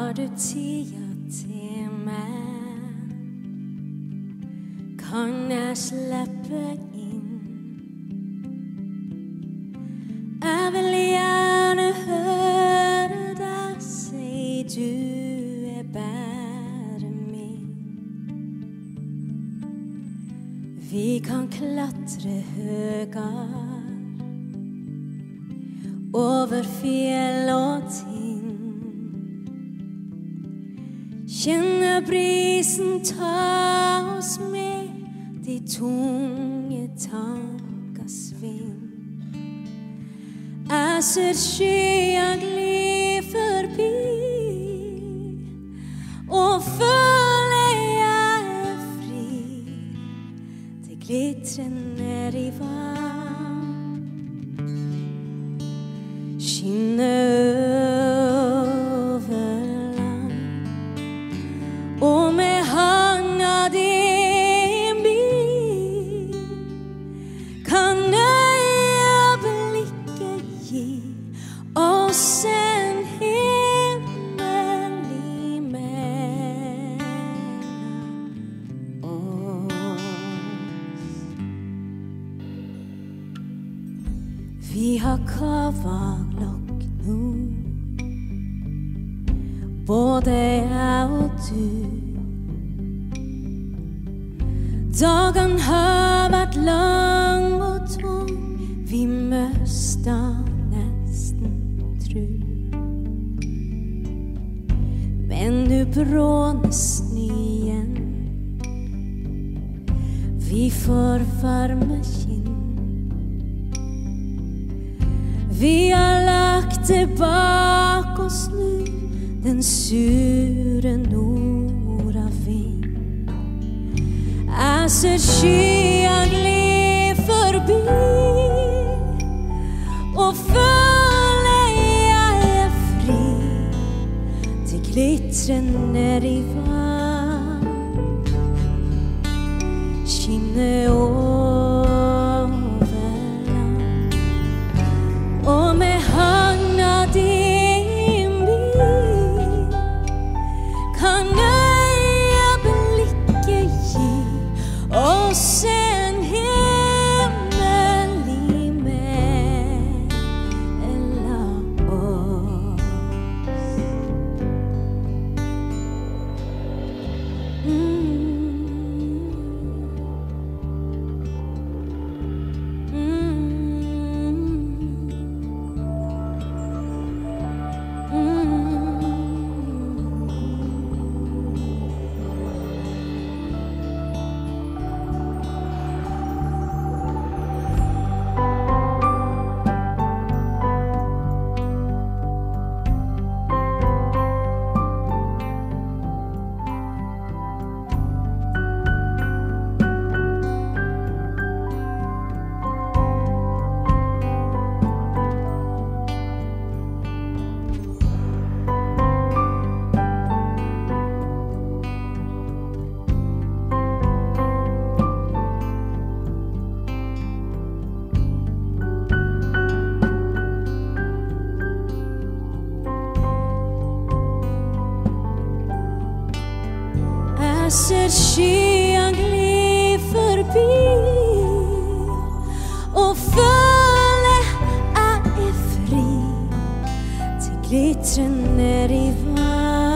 Har du tida til meg? Kan jeg slippe inn? Jeg vil gjerne høre deg si du bare min. Vi kan klatre høyere over fjell og ting. Kjenne brisen ta oss med de tunge tankers vind. Jeg ser skyer gli forbi og føler jeg fri. Det glitrer ned i vann, skinner og med handa din bil kan øyeblikket gi oss en himmel imellom oss. Vi har kavalokk nå, både jeg og du. Dagen har vært lang og tung, vi møsta nesten tru. Men nu brånes nyen, vi får varme kinn. Vi har lagt det bak oss nu, den sure nordavind. Jeg ser skyer gli forbi og føler jeg fri. Det glitrer ned i vann, skinner over land, og med handa din bil kan oss en himmel imellom oss. Jeg ser skyer gli forbi og føler jeg fri. Det glitrer ned i vann,